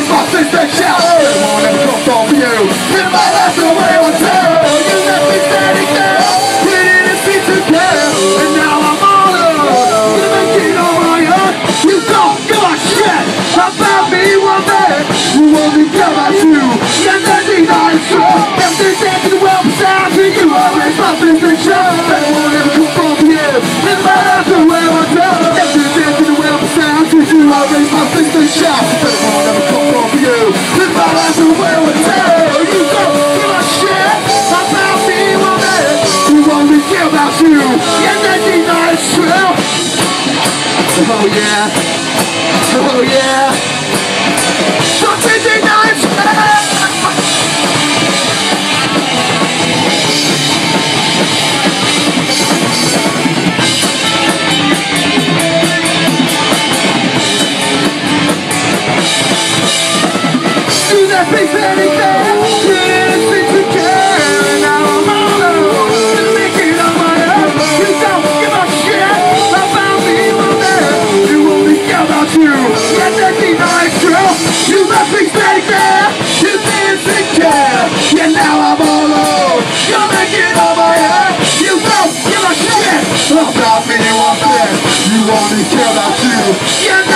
always my sister shout. Everyone ever come from you. In my life the way I tell. You left me standing there. We didn't see together. And now I'm all alone. Gonna make it on my own. You don't give a shit about me one day. You only care about you. And then deny it's true. Everything's dancing well beside you. You always my sister shout. Everyone ever come from you. In my life the way I tell. Everything's dancing well beside you. You always my sister shout. Everyone ever come from you. In my life the way I tell. You don't give a shit about me one day. You only care about you. And then deny it's true. Oh yeah. Oh yeah. Something deny it's true. You left me standing there. You didn't seem to care. And now I'm all alone. Just thinking on my own. You don't give a shit about me one day. You only care about you. And that deny it's true. You left me standing there. You didn't seem to care. And now I'm all alone. You're making on my own. You don't give a shit about me one day. You only care about you. And